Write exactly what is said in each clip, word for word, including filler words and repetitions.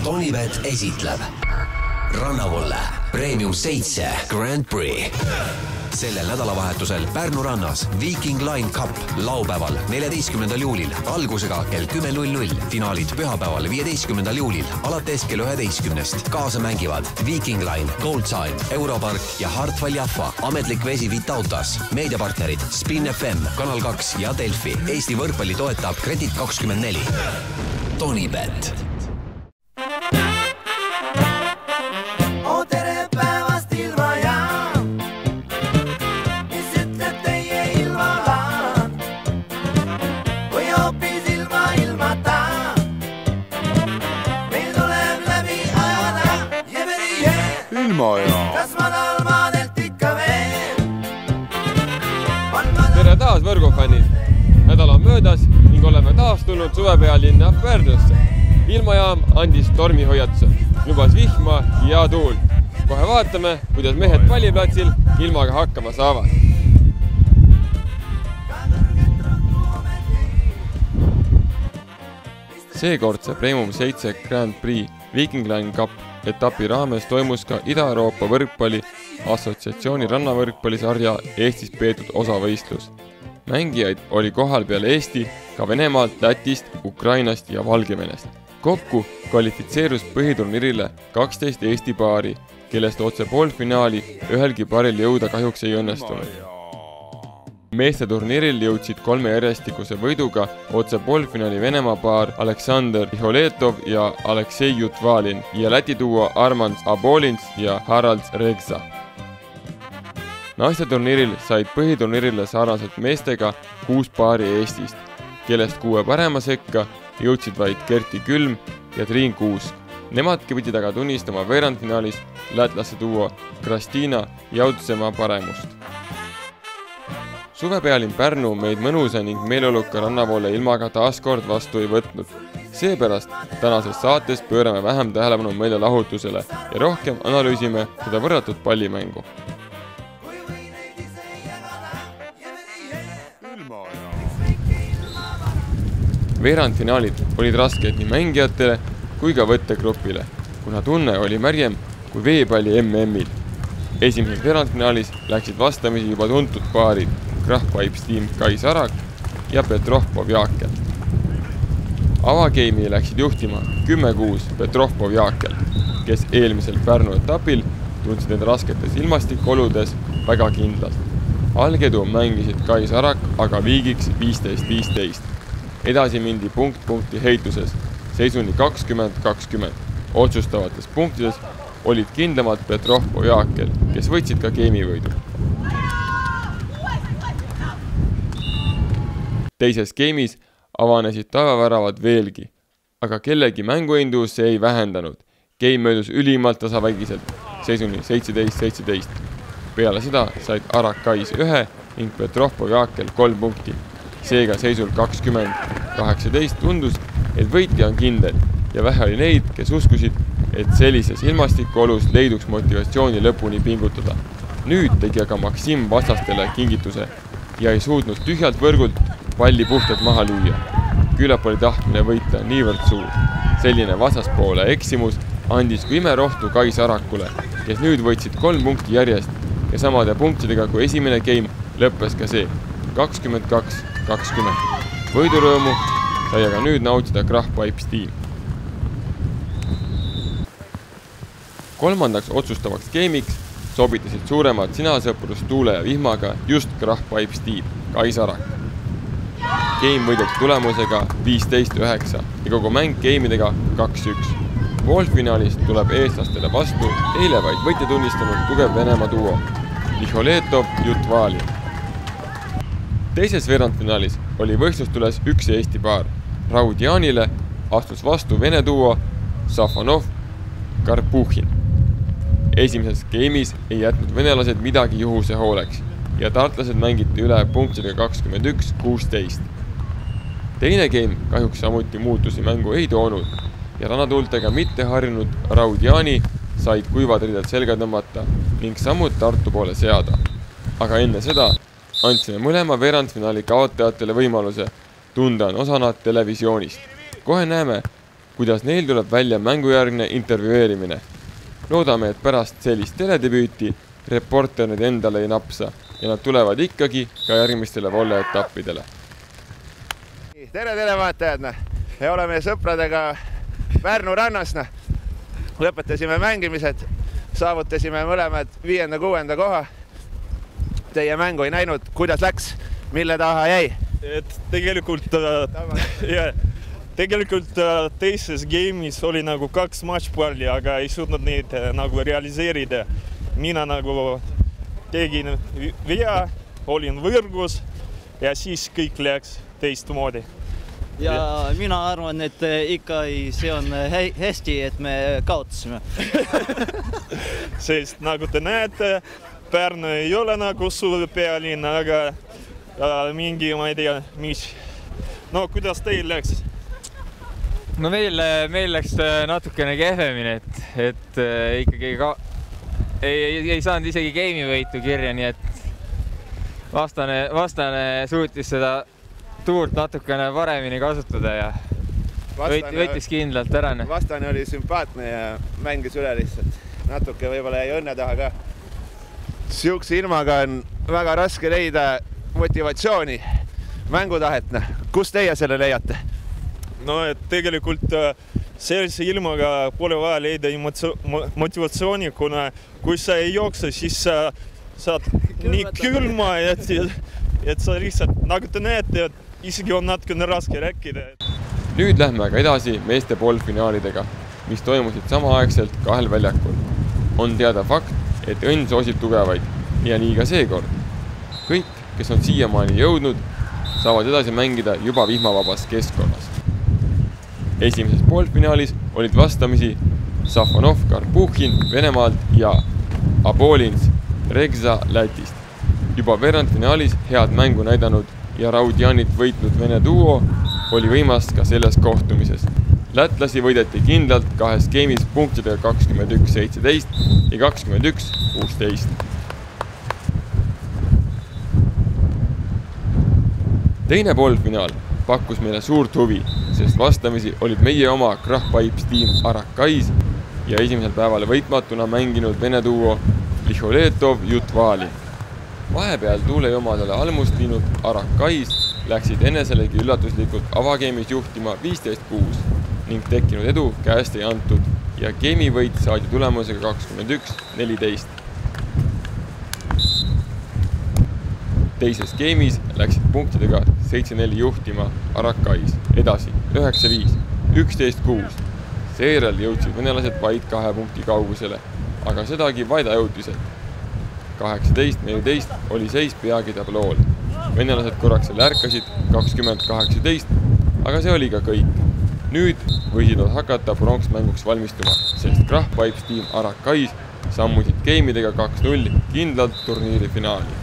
Tonybet esitleb Rannavolle Premium seitse Grand Prix. Sellel nädalavahetusel Pärnu rannas Viking Line Cup laupäeval neljateistkümnendal juulil algusega kell kümme null null. Finaalid pühapäeval viieteistkümnendal juulil alates kell üheteistkümnest. Kaasa mängivad Viking Line, Goldsign, Europark ja Hartwall Jaffa. Ametlik vesi Vitautas. Meediapartnerid Spin F M, Kanal kaks ja Delfi. Eesti võrkpalli toetab Kredit kakskümmend neli. Tonybet. Tere taas võrgufännid! Nädal on möödas ning oleme taas tulnud suvepealinna Pärnusse. Ilmajaam andis tormihoiatuse, lubas vihma ja tuult. Kohe vaatame, kuidas mehed palliplatsil ilmaga hakkama saavad. Seekordse Premium seitse Grand Prix Viking Line Cup etapi raames toimus ka Ida-Euroopa võrkpalli assotsiatsiooni rannavõrkpallisarja Eestis peetud osavõistlus. Mängijaid oli kohal peale Eesti ka Venemaalt, Lätist, Ukrainast ja Valgevenest. Kokku kvalifitseerus põhiturniirile kaksteist Eesti paari, kellest otse poolfinaali ühelgi paaril jõuda kahjuks ei õnnestunud. Meeste turniiril jõudsid kolme järjestikuse võiduga otse poolfinaali Venemaa paar Aleksandr Iholetov ja Aleksei Jutvalin ja Läti duo Armand Abolins ja Harald Regza. Naiste turniiril said põhiturniirile sarnaselt meestega kuus paari Eestist, kellest kuue parema sekka jõudsid vaid Kerti Külm ja Triin Kuusk. Nemadki pidid aga tunnistama veerandfinaalis lätlaste duo Kristina Jaudsema paremust. Suvepealin Pärnu meid mõnusa ning meeleoluka Rannavoole ilmaga taaskord vastu ei võtnud. Seepärast tänases saates pöörame vähem tähelepanu meelelahutusele ja rohkem analüüsime seda võrratut pallimängu. Veerandfinaalid olid rasked nii mängijatele kui ka võttegrupile, kuna tunne oli märjem kui veepalli M M-il. Esimeses veerandfinaalis läksid vastamisi juba tuntud paarid Krahv Pipes Team Kai Sarak ja Petrovpov Jaakel. Avageimi läksid juhtima kümme kuus Petrovpov Jaakel, kes eelmisel Pärnu etapil tundsid need rasketes ilmastikoludes väga kindlalt. Algedu mängisid Kai Sarak aga viigiks viisteist viisteist. Edasi mindi punkt punkti heituses, seisuni kakskümmend kakskümmend. Otsustavates punktides olid kindlamad Petrovpov Jaakel, kes võtsid ka geimivõidu. Teises geimis avanesid taevaväravad veelgi, aga kellegi mänguindus see ei vähendanud. Geim möödus ülimalt tasavägiselt, seisuni seitseteist seitseteist. Peale seda said Arak Kais ühe ning Petrovpov Jaakel kolm punkti. Seega seisul kakskümmend kaheksateist tundus, et võitja on kindel ja vähe oli neid, kes uskusid, et sellises ilmastikuolus leiduks motivatsiooni lõpuni pingutada. Nüüd tegi aga Maksim vastastele kingituse ja ei suutnud tühjalt võrgult palli puhtalt maha lüüa. Küllap oli tahtmine võita niivõrd suur. Selline vastaspoole eksimus andis kui imerohtu Kai Sarakule, kes nüüd võtsid kolm punkti järjest ja samade punktidega kui esimene geim lõppes ka see kakskümmend kaks kakskümmend. Võidurõõmu sai aga nüüd nautida Krahv Pipes Team. Kolmandaks otsustavaks geimiks sobitasid suuremad sinasõprus tuule ja vihmaga just Krahv Pipes Team Kai Sarak. Geim võideti tulemusega viisteist üheksa ja kogu mäng geimidega kaks üks. Poolfinaalis tuleb eestlastele vastu eile vaid võitja tunnistanud tugev Venemaa duo Iholetov Jutvali. Teises veerandfinaalis oli võistlustules üks Eesti paar. Raud Jaanile astus vastu Vene duo Safonov Karpuhin. Esimeses geimis ei jätnud venelased midagi juhuse hooleks ja tartlased mängiti üle punktidega kakskümmend üks kuusteist. Teine geim kahjuks samuti muutusi mängu ei toonud ja rannatuultega mitte harjunud Raud Jaani said kuivad ridad selga tõmmata ning sammud Tartu poole seada. Aga enne seda andsime mõlema veerandfinaali kaotajatele võimaluse tunda on osana televisioonist. Kohe näeme, kuidas neil tuleb välja mängujärgne intervjueerimine. Loodame, et pärast sellist teledebüüti reporter need endale ei napsa ja nad tulevad ikkagi ka järgmistele volle-etappidele. Tere televaatajad! Me oleme sõpradega Pärnu rannas. Lõpetasime mängimised, saavutasime mõlemad viienda kuuenda koha. Teie mängu ei näinud, kuidas läks, mille taha jäi? Et tegelikult, ja, tegelikult teises game'is oli nagu kaks matšpalli, aga ei suutnud neid nagu realiseerida. Mina nagu tegin vea, olin võrgus ja siis kõik läks teistmoodi. Ja mina arvan, et ikka see on hästi, et me kaotasime. Sest nagu te näete, Pärnu ei ole nagu suur pealinn, aga mingi, ma ei tea, mis. No kuidas teil läks? No meil, meil läks natukene kehvemini, et, et ikkagi ka, ei, ei, ei saanud isegi game'i võitu kirja, nii et vastane, vastane suutis seda tuurt natukene paremini kasutada ja vastane, võitis kindlalt ära. Vastane oli sümpaatne ja mängis üle lihtsalt. Natuke võib-olla jäi õnne taha ka. Siukse ilmaga on väga raske leida motivatsiooni, mängutahet. Kus teie selle leiate? No et tegelikult sellise ilmaga pole vaja leida motivatsiooni, kuna kui sa ei jookse, siis sa saad nii külma, et, et sa lihtsalt, nagu te näete, isegi on natukene raske rääkida. Nüüd lähme aga edasi meeste poolfinaalidega, mis toimusid samaaegselt kahel väljakul. On teada fakt, et õnn soosib tugevaid ja nii ka seekord. Kõik, kes on siiamaani jõudnud, saavad edasi mängida juba vihmavabas keskkonnas. Esimeses poolfinaalis olid vastamisi Safonov Karpuhhin Venemaalt ja Abolins Regza Lätist. Juba veerandfinaalis head mängu näidanud ja Raudjanit võitnud Vene duo oli võimas ka selles kohtumises. Lätlasi võideti kindlalt kahes game'is punktidega kakskümmend üks seitseteist ja kakskümmend üks kuusteist. Teine poolfinaal pakkus meile suurt huvi, sest vastamisi olid meie oma Krahh Pipes tiim Arakais ja esimesel päeval võitmatuna mänginud Vene duo Liholetov Jutvali. Vahepeal tuulejomadele almust viinud Arakais läksid eneselegi üllatuslikult avageemis juhtima viisteist kuus ning tekkinud edu käest ei antud ja game'i võit saadi tulemusega kakskümmend üks neliteist. Teises game'is läksid punktidega seitse neli juhtima Arakais, edasi üheksa viis, üksteist kuus. Seejärel jõudsid venelased vaid kahe punkti kaugusele, aga sedagi vaid ajutiselt. kaheksateist neliteist oli seis peagi tablool. Venelased korraks ärkasid kakskümmend kaheksateist, aga see oli ka kõik. Nüüd võisid nad hakata pronksmänguks valmistuma, sest Krahh Pipes tiim Arakais sammusid game'idega kaks null kindlalt turniiri finaali.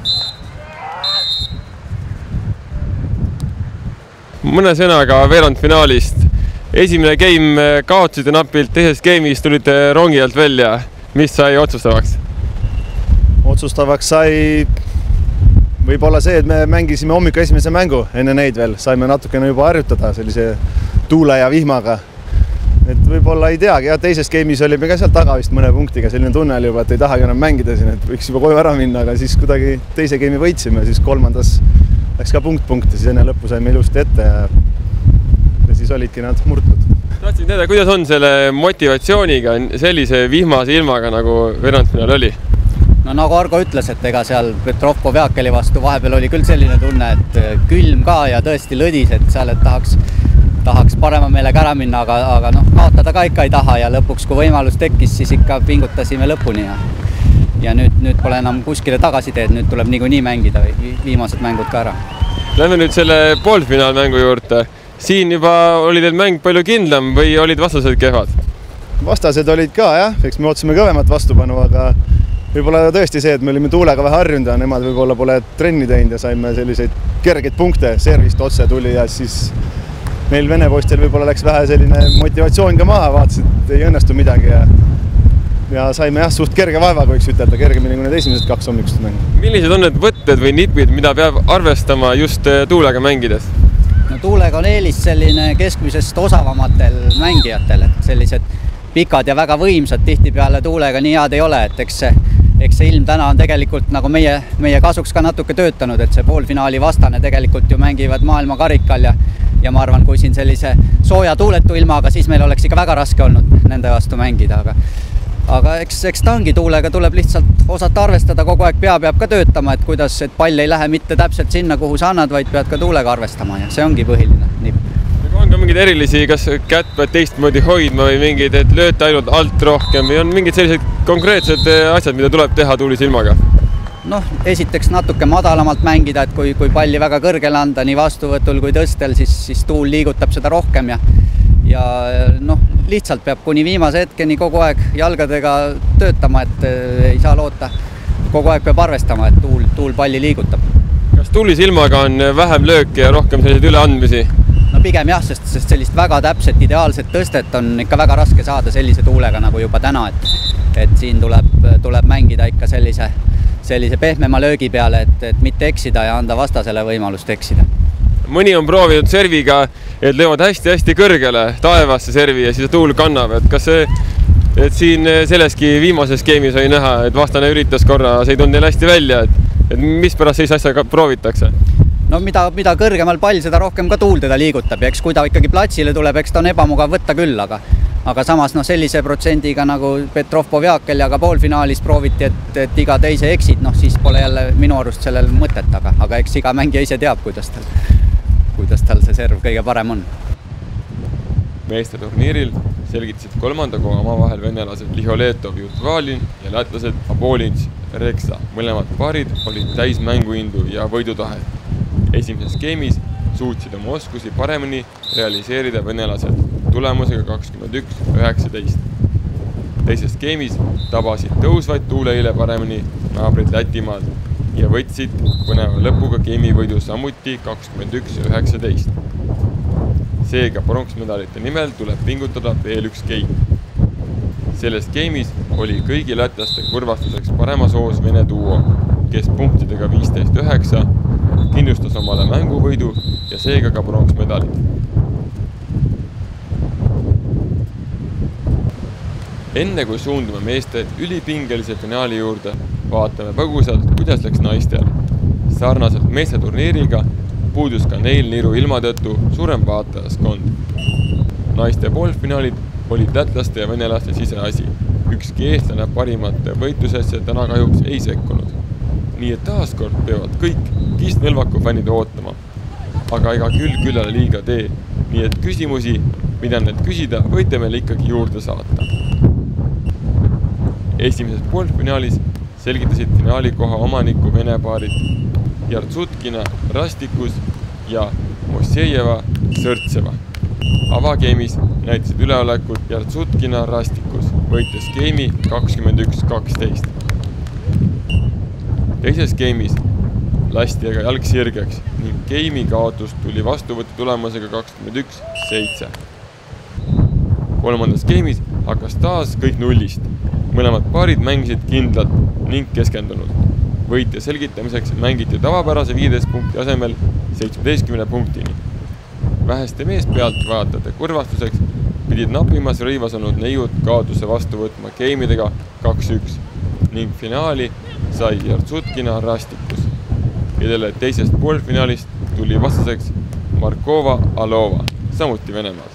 Mõne sõnaga veerandfinaalist. Esimene game kaotasite napilt, teises game'is tulite rongi alt välja. Mis sai otsustavaks? Otsustavaks sai võib-olla see, et me mängisime hommiku esimese mängu enne neid veel. Saime natukene juba harjutada sellise tuule ja vihmaga. Et võib-olla ei teagi, ja teises game'is olime ka seal taga vist mõne punktiga. Selline tunne oli juba, et ei tahagi enam mängida siin, et võiks juba koju ära minna, aga siis kuidagi teise game'i võitsime, siis kolmandas läks ka punkt punkti, siis enne lõppu saime ilusti ette ja, ja siis olidki nad murtud. Tahtsin teada, kuidas on selle motivatsiooniga sellise vihmase ilmaga nagu veerandfinaal oli? No nagu Argo ütles, et ega seal Petrovko Veakeli vastu vahepeal oli küll selline tunne, et külm ka ja tõesti lõdis, et seal et tahaks, tahaks parema meelega ära minna, aga, aga noh, kaotada ka ikka ei taha ja lõpuks, kui võimalus tekkis, siis ikka pingutasime lõpuni ja, ja nüüd, nüüd pole enam kuskile tagasi teed, nüüd tuleb niikuinii mängida viimased mängud ka ära. Lähme nüüd selle poolfinaalmängu juurde. Siin juba oli teil mäng palju kindlam või olid vastased kehvad? Vastased olid ka, jah. Eks me ootasime kõvemat vastupanu, aga võib-olla tõesti see, et me olime tuulega vähe harjunud ja nemad võib-olla pole trenni teinud ja saime selliseid kergeid punkte, servist otse tuli ja siis meil Vene poistel võib-olla läks vähe selline motivatsioon ka maha, vaatasid, et ei õnnestu midagi ja, ja saime jah suht kerge vaevaga, võiks ütelda, kergemini kui need esimesed kaks hommikust mängu. Millised on need võtted või nipid, mida peab arvestama just tuulega mängides? No tuulega on eelis selline keskmisest osavamatel mängijatel, et sellised pikad ja väga võimsad tihtipeale tuulega nii head ei ole, et eks see, eks see ilm täna on tegelikult nagu meie, meie kasuks ka natuke töötanud, et see poolfinaali vastane tegelikult ju mängivad maailma karikal ja, ja ma arvan, kui siin sellise sooja tuuletu ilmaga, siis meil oleks ikka väga raske olnud nende vastu mängida, aga aga eks, eks tangi tuulega tuleb lihtsalt osata arvestada, kogu aeg pea peab ka töötama, et kuidas, et pall ei lähe mitte täpselt sinna, kuhu sa annad, vaid pead ka tuulega arvestama ja see ongi põhiline. Nii. On ka mingid erilisi, kas kätt pead teistmoodi hoidma või mingid, et lööte ainult alt rohkem või on mingid sellised konkreetsed asjad, mida tuleb teha tuulise ilmaga? Noh, esiteks natuke madalamalt mängida, et kui, kui palli väga kõrgele anda nii vastuvõtul kui tõstel, siis, siis tuul liigutab seda rohkem ja ja noh, lihtsalt peab kuni viimase hetkeni kogu aeg jalgadega töötama, et ei saa loota. Kogu aeg peab arvestama, et tuul, tuul palli liigutab. Kas tuulise ilmaga on vähem lööke ja rohkem selliseid üleandmisi? No pigem jah, sest, sest sellist väga täpset ideaalset tõstet on ikka väga raske saada sellise tuulega nagu juba täna, et, et siin tuleb, tuleb mängida ikka sellise, sellise pehmema löögi peale, et, et mitte eksida ja anda vastasele võimalust eksida. Mõni on proovinud serviga, et löövad hästi-hästi kõrgele taevasse servi ja siis tuul kannab, et kas see, et siin selleski viimases skeemis oli näha, et vastane üritas korra, see ei tulnud neil hästi välja, et, et mis pärast sellise asja proovitakse? No mida, mida kõrgemal pall, seda rohkem ka tuul teda liigutab ja eks kui ta ikkagi platsile tuleb, eks ta on ebamugav võtta küll, aga aga samas no sellise protsendiga nagu Petrov Povjakel ja ka poolfinaalis prooviti, et, et iga teise eksid, noh siis pole jälle minu arust sellel mõtet, aga, aga eks iga mängija ise teab, kuidas tal, kuidas tal see serv kõige parem on. Meeste turniiril selgitasid kolmanda koha omavahel venelased Liholetov Jutvalin ja lätlased Abolins Reksa. Mõlemad paarid olid täis mänguindu ja võidutahet. Esimeses skeemis suutsid oma oskusi paremini realiseerida venelased tulemusega kakskümmend üks üheksateist. Teises skeemis tabasid tõusvaid tuuleile paremini naabrid Lätimaal ja võtsid põneva lõpuga geimi võidu samuti kakskümmend üks üheksateist. Seega pronksmedalite nimel tuleb pingutada veel üks geim. Selles geimis oli kõigi lätlaste kurvastuseks paremas hoos Vene duo, kes punktidega viisteist üheksa kindlustas omale mänguvõidu ja seega ka pronksmedalid. Enne kui suundume meeste ülipingelise finaali juurde, vaatame põgusalt, kuidas läks naistel. Sarnaselt meeste turniiriga puudus ka neil niru ilma tõttu suurem vaatajaskond. Naiste poolfinaalid olid lätlaste ja venelaste siseasi. Ükski eestlane parimate võitlusesse täna kahjuks ei sekkunud. Nii et taaskord peavad kõik Kist-Nõlvaku fännid ootama. Aga ega küll küllale liiga tee. Nii et küsimusi, mida need küsida, võite meile ikkagi juurde saata. Esimeses poolfinaalis selgitasid finaalikoha omaniku vene paarid Jartsutkina Rastikus ja Mossejeva Sõrtseva. Avageemis näitasid üleolekut Jartsutkina Rastikus, võites geimi kakskümmend üks kaksteist. Teises geimis lasti aga jalg sirgeks ning geimi kaotus tuli vastuvõtu tulemusega kakskümmend üks seitse. Kolmandas geimis hakkas taas kõik nullist. Mõlemad paarid mängisid kindlalt ning keskendunud. Võitja selgitamiseks mängiti tavapärase viieteist punkti asemel seitsmeteistkümne punktini. Väheste mees pealt vaatate kurvastuseks pidid napimas rõivas olnud neiud kaotuse vastu võtma geimidega kaks üks ning finaali sai Jartsutkina Rastikus, kellele teisest poolfinaalist tuli vastaseks Markova Alova, samuti Venemaalt.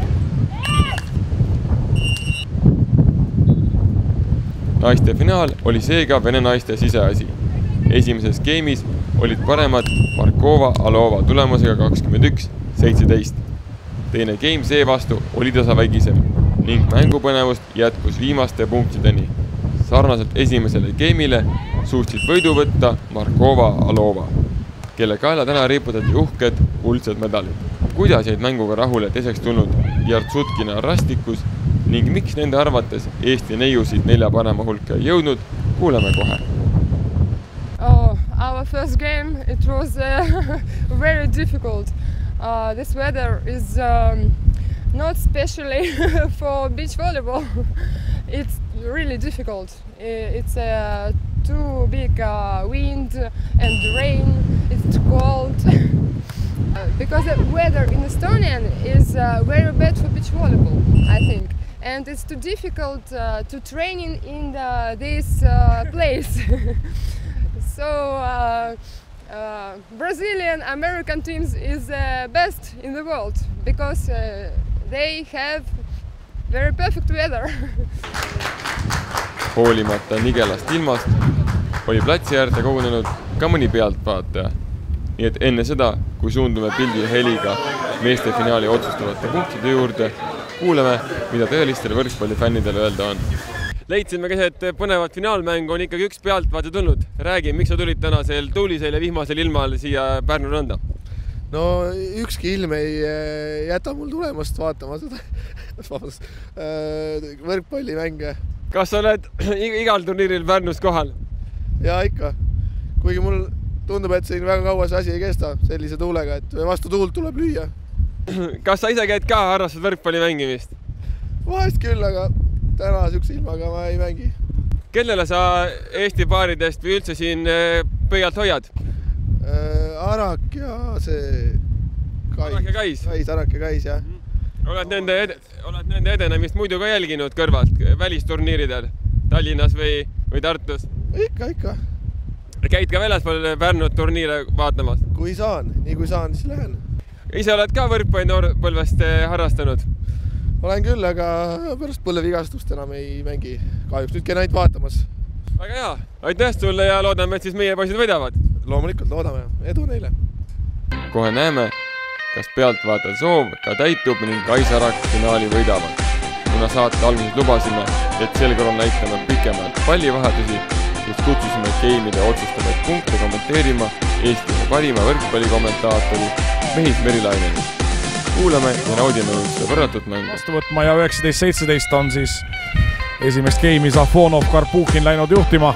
Naiste finaal oli seega vene naiste siseasi. Esimeses geimis olid paremad Markova Alova tulemusega kakskümmend üks seitseteist. Teine geim seevastu oli tasavägisem ning mängupõnevust jätkus viimaste punktideni. Sarnaselt esimesele geimile suutsid võidu võtta Markova Alova, kelle kaela täna riputati uhked kuldsed medalid. Kuidas jäid mänguga rahule teiseks tulnud Jartsutkina Rastikus ning miks nende arvates Eesti neiusid nelja parema hulka ei jõudnud, kuuleme kohe. Oh, our first game, it was uh, very difficult. Uh, this weather is um, not especially for beach volleyball. It's really difficult. It's uh, too big uh, wind and rain. It's too cold. Because the weather in Estonian is uh, very bad for beach volleyball, I think. And it's too difficult uh, to train in, in the, this uh, place. So uh, uh, Brazilian American teams is uh, best in the world because uh, they have very perfect weather. Hoolimata nigelast ilmast oli platsi äärde kogunenud ka mõni pealtvaataja. Nii et enne seda, kui suundume pildi ja heliga meeste finaali otsustavate punktide juurde, kuuleme, mida tõelistele võrkpallifännidele öelda on. Leidsime keset põnevat finaalmängu on ikkagi üks pealtvaate tulnud. Räägi, miks sa tulid tänasel tuulisel ja vihmasel ilmal siia Pärnu randa? No ükski ilm ei jäta mul tulemast vaatama seda võrkpallimänge. Kas sa oled igal turniiril Pärnus kohal? Ja ikka. Kuigi mul tundub, et siin väga kaua see asi ei kesta sellise tuulega, et vastu tuult tuleb lüüa. Kas sa ise käid ka harrastad võrkpalli mängimist? Vahest küll, aga täna sükse ilmaga ma ei mängi. Kellele sa Eesti paaridest või üldse siin pöialt hoiad? Arak ja see Kais. Arak ja Kais? Kais, Arak ja Kais, jah. Oled nende, ed oled nende edenemist muidu ka jälginud kõrvalt välisturniiridel Tallinnas või, või Tartus? Ikka, ikka. Käid ka väljaspool Pärnut turniire vaatamas? Kui saan, nii kui saan, siis lähen. Ise oled ka võrkpalli noorpõlvest harrastanud? Olen küll, aga pärast põlvevigastust enam ei mängi. Kahjuks nüüd käin ainult vaatamas. Väga hea. Aitäh sulle ja loodame, et siis meie poisid võidavad. Loomulikult loodame. Edu neile. Kohe näeme, kas pealtvaatajate soov ka täitub ning Kais Arak finaali võidavad. Kuna saate alguses lubasime, et sel korral näitame pikemalt pallivahetusi, siis kutsusime geimide otsustavaid punkte kommenteerima Eestile parima võrkpallikommentaatori Mehis Merilaineni. Kuulame ja naudime nüüd võrratut mängu. Vastu võtma ja üheksateist seitseteist on siis esimest geimi Safonov Karpuhhin läinud juhtima.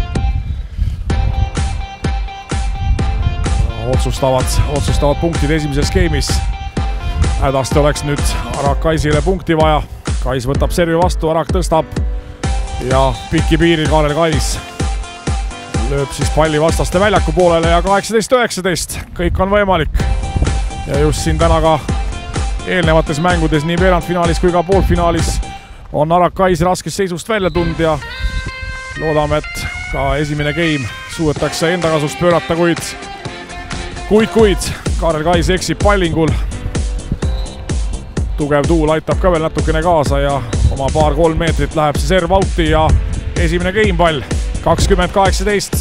Otsustavad, otsustavad punktid esimeses geimis. Hädasti oleks nüüd Arak Kaisile punkti vaja. Kais võtab servi vastu, Arak tõstab ja pikki piiri Kaarel Kais lööb siis palli vastaste väljaku poolele ja kaheksateist üheksateist. Kõik on võimalik. Ja just siin täna ka eelnevates mängudes nii veerandfinaalis kui ka poolfinaalis on Arak Kais raskest seisust välja tund ja loodame, et ka esimene geim suudetakse enda kasust pöörata, kuid kuid, kuid Kaarel Kais eksib pallingul. Tugev tuul aitab ka veel natukene kaasa ja oma paar-kolm meetrit läheb see serv outi ja esimene geimpall kakskümmend kaheksateist.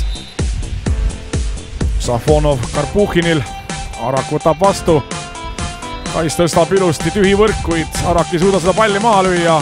Safonov Karpuhhinil. Arak võtab vastu. Kais tõstab ilusti tühi võrk, kuid Arak ei suuda seda palli maha lüüa.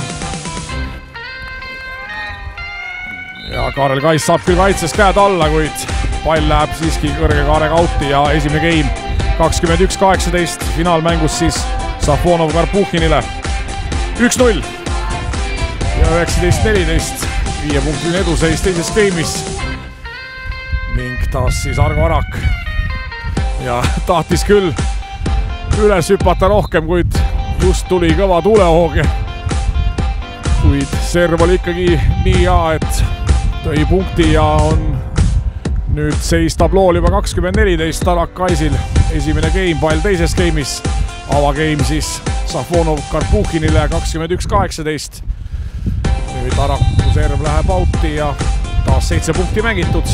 Ja Kaarel Kais saab küll kaitses käed alla, kuid pall läheb siiski kõrge kaarega outi ja esimene geim kakskümmend üks kaheksateist. Finaalmängus siis Safonov Karpuhhinile üks null ja üheksateist neliteist. Viie punktine eduseis teises geimis ning taas siis Argo Arak ja tahtis küll üles hüpata rohkem, kuid just tuli kõva tuulehooge, kuid serv oli ikkagi nii hea, et tõi punkti ja on nüüd seis tablool juba kakskümmend neliteist Arak Kaisil. Esimene geimpall teises geimis, avageim siis Safonov Karpuhhinile kakskümmend üks kaheksateist. Nüüd Araku serv läheb outi ja taas seitse punkti mängitud.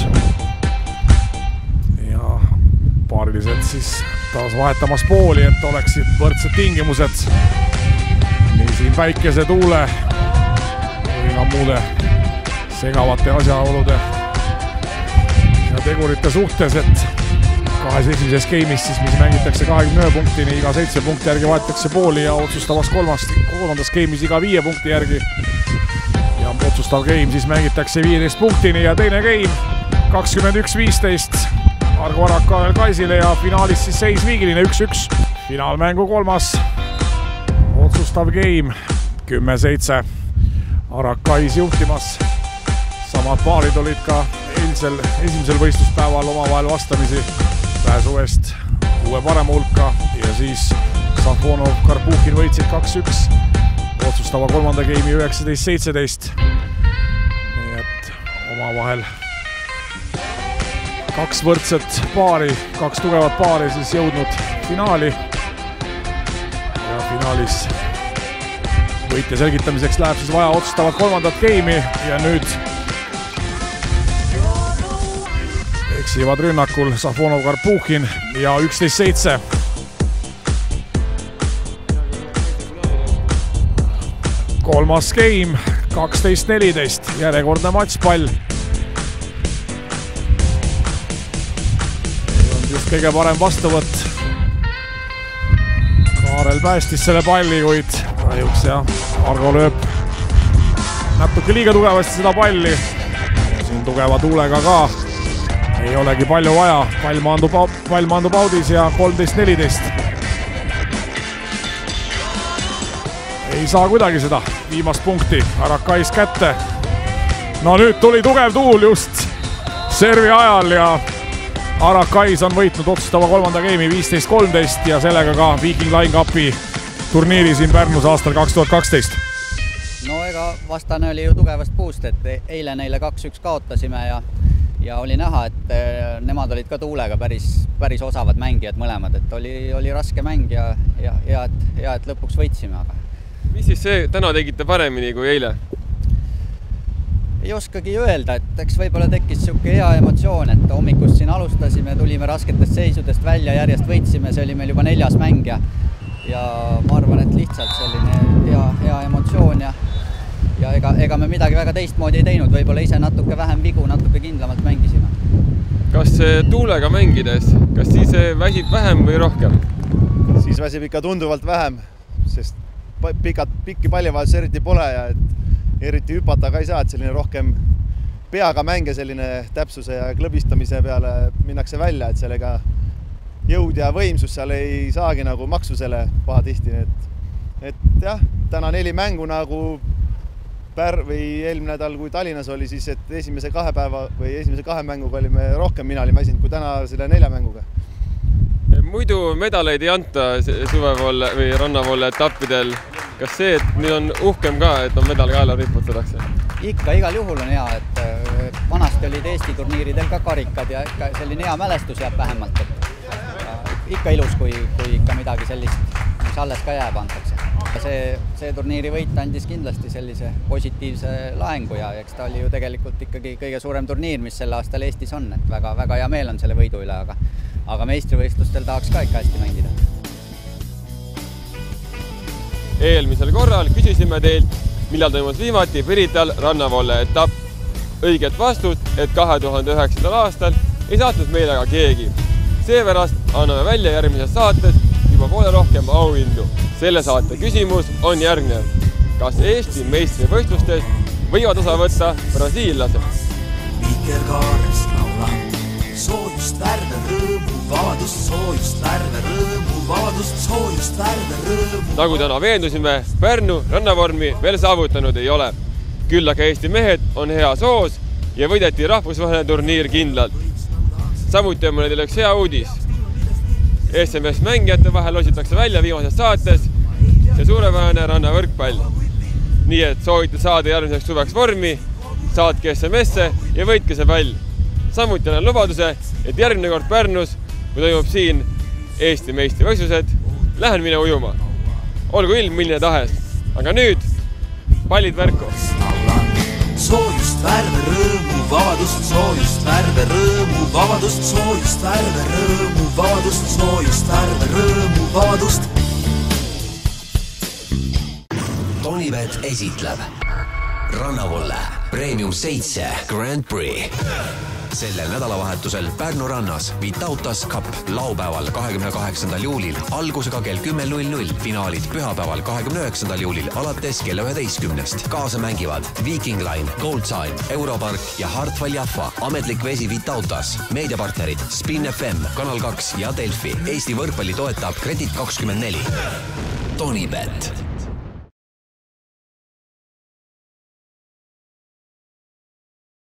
Ja paarilised siis taas vahetamas pooli, et oleksid võrdsed tingimused. Nii siin väikese tuule või ka muude segavate asjaolude ja tegurite suhtes, et kahes esimeses geimis, siis mis mängitakse kahekümne ühe punktini, iga seitse punkti järgi vahetakse pooli ja otsustavas kolmast, kolmandas geimis iga viie punkti järgi. Ja otsustav geim siis mängitakse viieteist punktini ja teine geim kakskümmend üks viisteist. Argo Arak Kaarel Kaisile ja finaalis siis seis viigiline üks üks. Finaalmängu kolmas otsustav geim kümme seitse. Arak Kais juhtimas. Samad paarid olid ka eilsel esimesel võistluspäeval omavahel vastamisi. Pääsu eest uue parema hulka ja siis Safonov Karpuhhin võitsid kaks üks. Otsustava kolmanda geimi üheksateist seitseteist. Nii et omavahel kaks võrdset paari, kaks tugevat paari siis jõudnud finaali. Ja finaalis võitja selgitamiseks läheb siis vaja otsustavat kolmandat geimi ja nüüd eksivad rünnakul Safonov, Karpuhhin ja üksteist seitse. Kolmas game, kaksteist neliteist, järjekordne matšpall. Ei on just kõige parem vastuvõtt. Kaarel päästis selle palli, kuid kahjuks jah, Argo lööb natuke liiga tugevasti seda palli. Siin tugeva tuulega ka ei olegi palju vaja. Pall maandub, pall maandub audis ja kolmteist neliteist. Ei saa kuidagi seda viimast punkti Arakais kätte. No nüüd tuli tugev tuul just servi ajal ja Arakais on võitnud otsustava kolmanda geimi viisteist kolmteist ja sellega ka Viking Line Cupi turniiri siin Pärnus aastal kaks tuhat kaksteist. No ega vastane oli ju tugevast puust, et eile neile kaks üks kaotasime ja ja oli näha, et nemad olid ka tuulega päris, päris osavad mängijad mõlemad, et oli, oli raske mäng ja, ja, ja, et, ja et lõpuks võitsime. Aga mis siis see täna tegite paremini kui eile? Ei oskagi öelda, et eks võib-olla tekkis siuke hea emotsioon, et hommikust siin alustasime, tulime rasketest seisudest välja, järjest võitsime, see oli meil juba neljas mäng ja, ja ma arvan, et lihtsalt selline hea, hea emotsioon ja ja ega, ega me midagi väga teistmoodi ei teinud, võib-olla ise natuke vähem vigu, natuke kindlamalt mängisime. Kas tuulega mängides, kas siis väsib vähem või rohkem? Siis väsib ikka tunduvalt vähem, sest pikad, pikki pallivahetus eriti pole ja et eriti hüpata ka ei saa, et selline rohkem peaga mänge selline täpsuse ja klõbistamise peale minnakse välja, et sellega jõud ja võimsus seal ei saagi nagu maksusele pahatihti. Et, et jah, täna neli mängu nagu Pär või eelmine nädal, kui Tallinnas oli, siis et esimese kahe päeva või esimese kahe mänguga olime rohkem mina olin väsinud kui täna selle nelja mänguga. Muidu medaleid ei anta suvevolle või rannavolle etappidel. Kas see, et nüüd on uhkem ka, et on medal kaela riputatakse? Ikka, igal juhul on hea, et vanasti olid Eesti turniiridel ka karikad ja ikka selline hea mälestus jääb vähemalt. Et ikka ilus, kui, kui ikka midagi sellist, mis alles ka jääb antakse. See, see turniiri võit andis kindlasti sellise positiivse laengu ja eks ta oli ju tegelikult ikkagi kõige suurem turniir, mis sel aastal Eestis on, et väga, väga hea meel on selle võidu üle, aga, aga meistrivõistlustel tahaks ka ikka hästi mängida. Eelmisel korral küsisime teilt, millal toimus viimati Pirital rannavolle etapp. Õiget vastust, et kahe tuhande üheksandal aastal ei saatnud meile aga keegi. Seepärast anname välja järgmises saates juba poole rohkem auhindu. Selle saate küsimus on järgnev. Kas Eesti meistrivõistlustest võivad osa võtta brasiillased? Vikerkaarest laulan, soojust, värve, rõõmu, vabadust, soojust, värve, rõõmu, vabadust, soojust, värve, rõõmu. Nagu täna veendusime, Pärnu rannavormi veel saavutanud ei ole. Küll aga Eesti mehed on hea soos ja võideti rahvusvaheline turniir kindlalt. Samuti on mõnedel üks hea uudis. S M S mängijate vahel lositakse välja viimases saates see suurepärane rannavõrkpall. Nii et soovite saada järgmiseks suveks vormi, saatke S M S-e ja võitke see pall. Samuti annan lubaduse, et järgmine kord Pärnus, kui toimub siin Eesti meistrivõistlused, lähen mine ujuma. Olgu ilm milline tahes, aga nüüd pallid värku. Soojust, värve, rõõmu, vabadust, soojust, värve, rõõmu, vabadust, soojust, värve, rõõmu, vabadust, soojust, värve, rõõmu, vabadust. Tonibet esitleb Rannavolle Premium seitse Grand Prix. Sellel nädalavahetusel Pärnu rannas Vitautas Cup laupäeval kahekümne kaheksandal juulil algusega kell kümme null null, finaalid pühapäeval kahekümne üheksandal juulil alates kella üheteistkümnest. Kaasa mängivad Viking Line, Gold Sign, Europark ja Hartwall Jaffa, ametlik vesi Vitautas, meediapartnerid Spin F M, Kanal kaks ja Delfi. Eesti võrkpalli toetab Kredit kakskümmend neli. Tonibet.